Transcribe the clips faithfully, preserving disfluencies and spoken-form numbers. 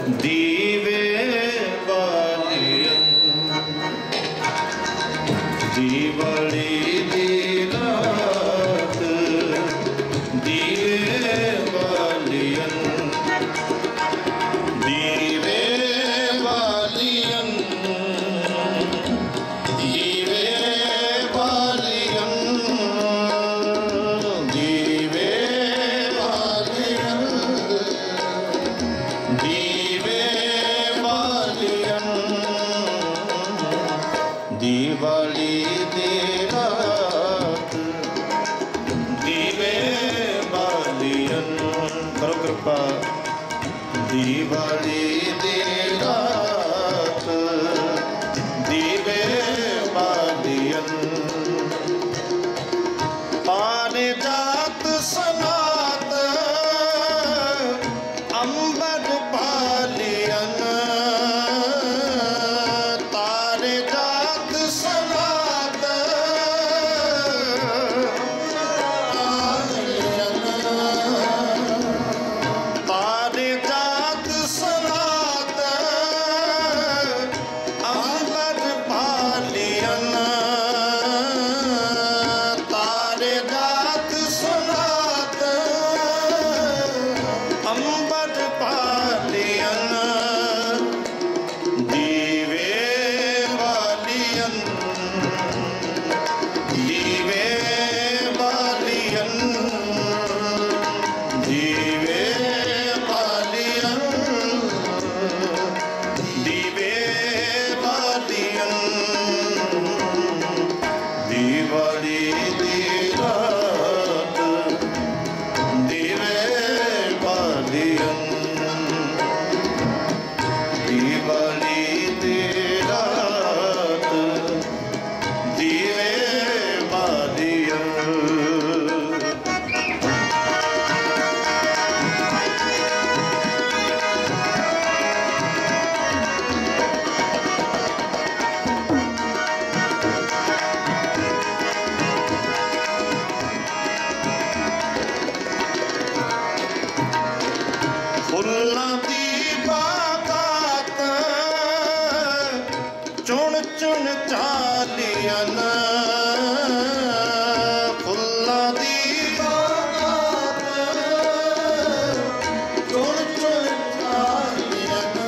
दीवे बालियन दीवाली दी रात दीवे बालियन दीवे बालियन दीवे बालियन दीवे बालियन दीवे बालियन दीवाली दी रात दीवे बालियन करो कृपा दीवाली दी रात दीवे बालियन पारिजात सनात अंबर बालियन तारे जात सनात तारे जात सनात अंबर बालियन तारे जात सनात अंबर बालियन दीवे बालियन दीवे बालियन दीवे बालियन दीवे बालियन दीवाली दी रात दीवे बालियन दीवाली दी रात दीवे बालियन फुल्लां दी बागात चुन चुन चालियन फुल्लां दी बागात चुन चुन चालियन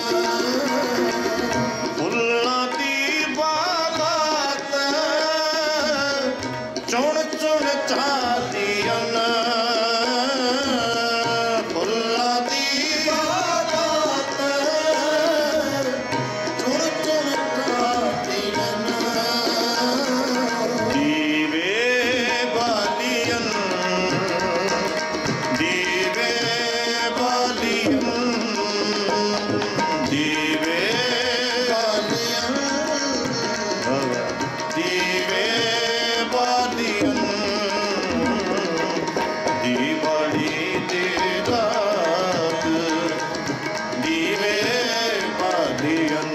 फुल्लां दी बागात चुन चुन चालियन फुल्लां दी बागात चुन चुन चालियन दीवे बालियन दीवे बालियन दीवे बालियन दीवे बालियन दीवाली दी रात दीवे बालियन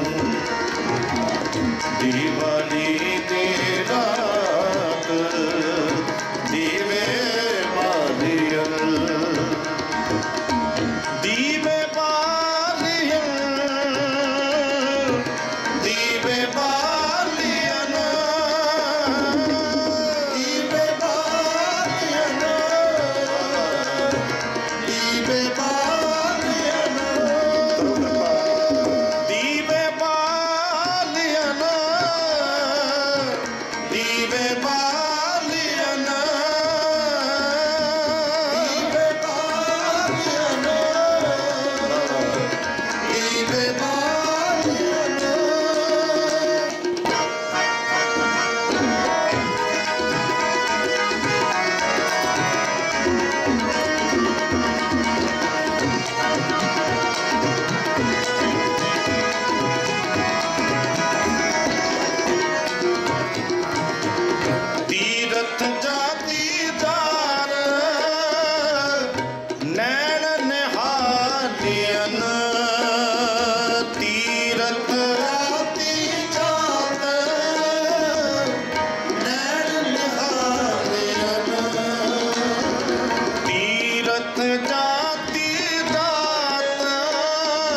दीवाली दी रात दीवे बालियन दीवे बालियन दीवे बालियन दीवे बालियन दीवे बालियन दीवे बालियन दीवे बालियन दीवे बालियन दीवे बालियन तीरथ जाती दार नैन निहालियन तीरथ जाती जात नैन निहालियन तीरथ जाती दात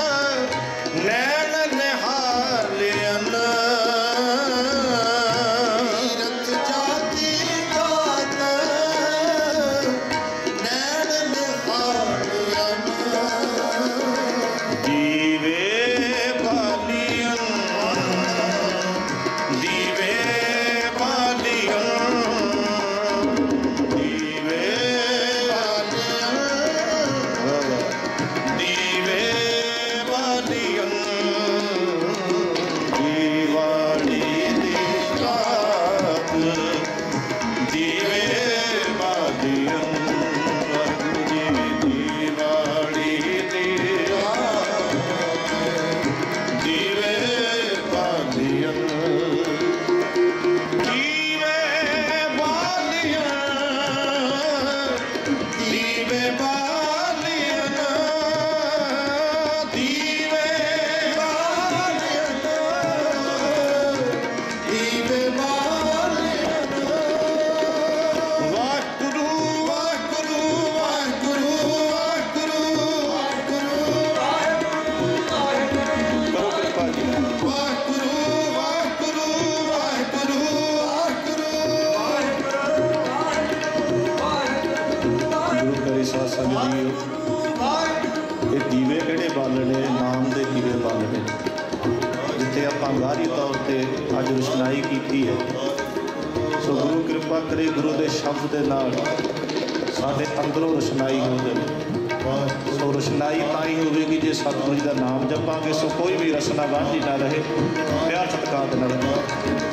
ये दीवे किहड़े बालने नाम दे दीवे बालने जिथे आपां गारी तौर पर अज रोशनाई की है। सो गुरु कृपा करे गुरु के शब्द के नाल साडे अंदरों रोशनाई हो जाए। सो रोशनाई ताई होगी जे सतगुरु जी का नाम जपांगे। सो कोई भी रसना वांझी ना रहे, प्यार सत्कार न रहे।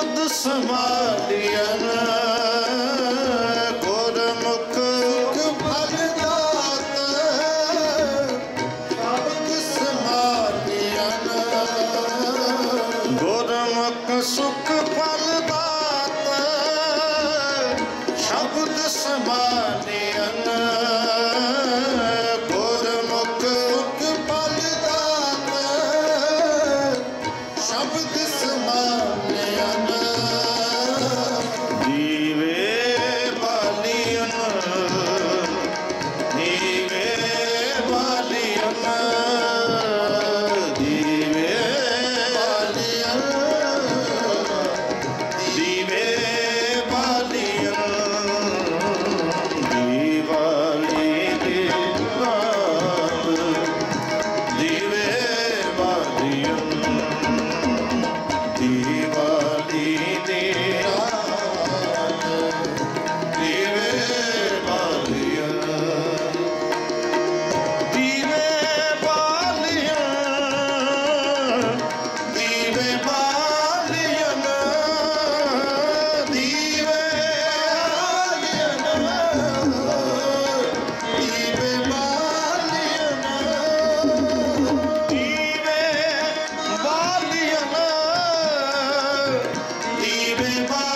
शब्द समालियन गुरमुख फल दात शब्द समालियन गुरमुख सुख फल दात शब्द समालियन गुरमुख फल दात शब्द समालियन दीवे बालियन दीवे बालियन दीवे बालियन दीवे बालियन दीवाली दीवार दीवे बालियन दीवाली दीवार दीवे बालियन दीवे बालियन दीवे बालियन दीवे बालियन दीवे बालियन दीवे बालियन